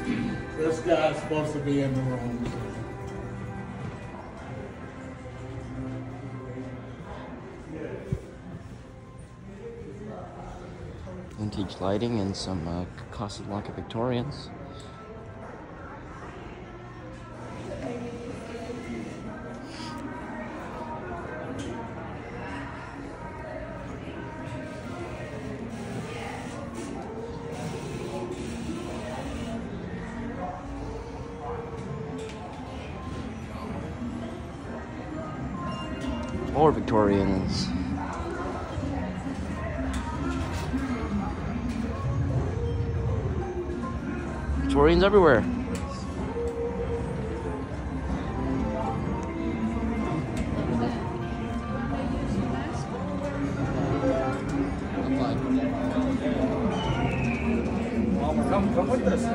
This guy's supposed to be in the room. Vintage lighting and some Casablanca Victorians. More Victorians. Victorians everywhere. Come with us.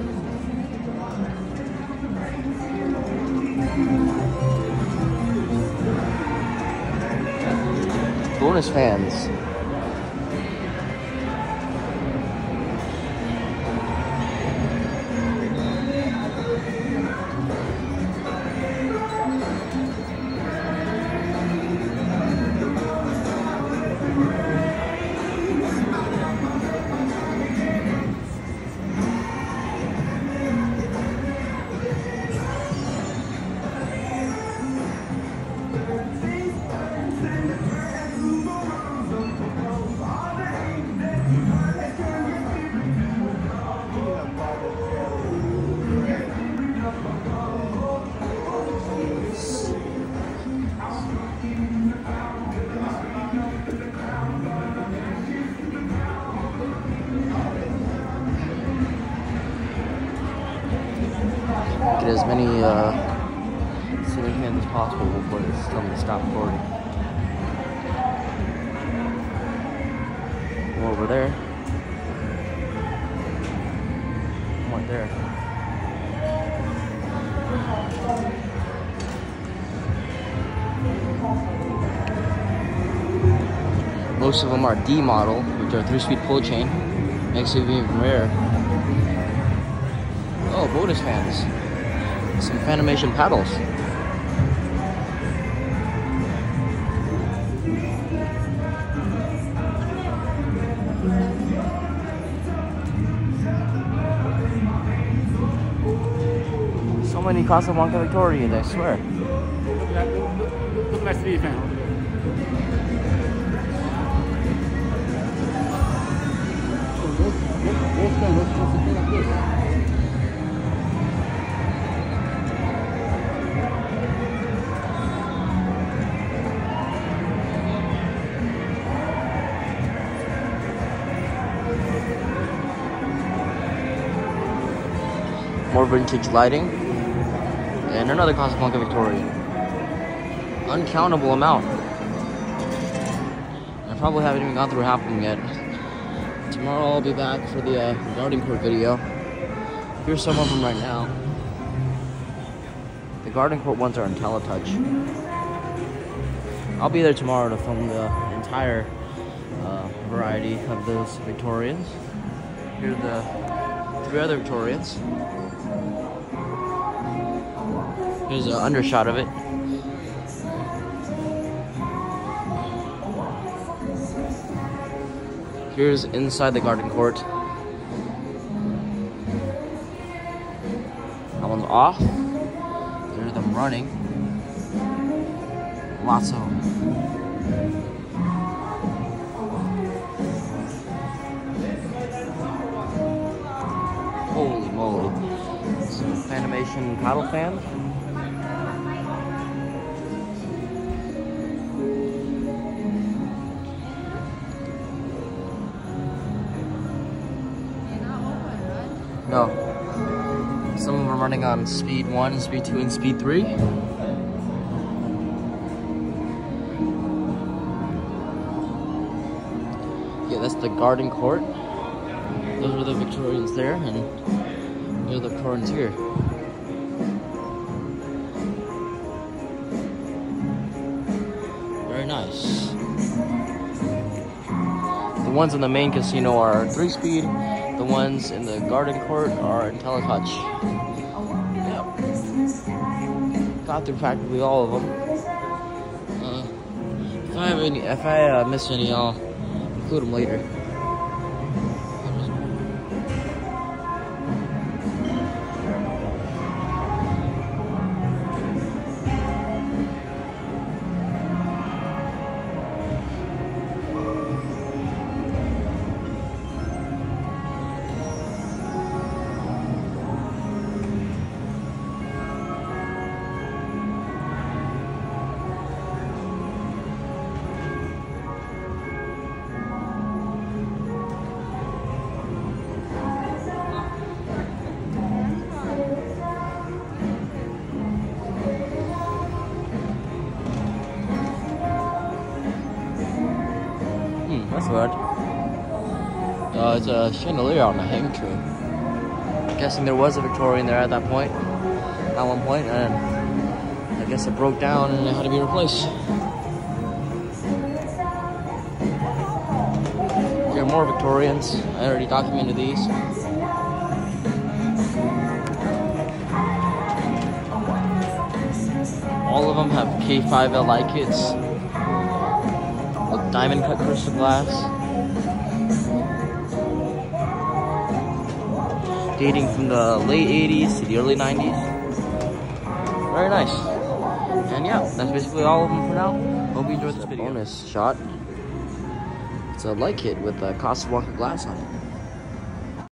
Bonus fans. Get as many ceiling fans as possible before it's telling me to stop recording. One over there. One right there. Most of them are D model, which are 3-speed pull chain. Makes it even rare. Oh, bonus fans. Some Fanimation paddles. So many Casablanca Victorians, I swear. Look like 3 fan. More vintage lighting. And another Casablanca Victorian. Uncountable amount. I probably haven't even gone through half of them yet. Tomorrow I'll be back for the garden court video. Here's some of them right now. The garden court ones are in Teletouch. I'll be there tomorrow to film the entire variety of those Victorians. Here are the 3 other Victorians. Here's an undershot of it. Here's inside the garden court. That one's off. There's them running. Lots of them. Holy moly. Some Fanimation paddle fan. No. Some of them are running on speed 1, speed 2, and speed 3. Yeah, that's the garden court. Those are the Victorians there, and they're the Victorians here. Very nice. The ones in the main casino are 3-speed. The ones in the garden court are IntelliTouch. Yep. Got through practically all of them. If I miss any, I'll include them later. That's weird. It's a chandelier on a hang tree. I'm guessing there was a Victorian there at that point, at one point, and I guess it broke down and it had to be replaced. Here are more Victorians. I already documented these. All of them have K5LI kits. Diamond cut crystal glass, dating from the late 80s to the early 90s. Very nice. And yeah, that's basically all of them for now. Hope you enjoyed this video. Bonus shot. It's a light kit with a Casablanca glass on it.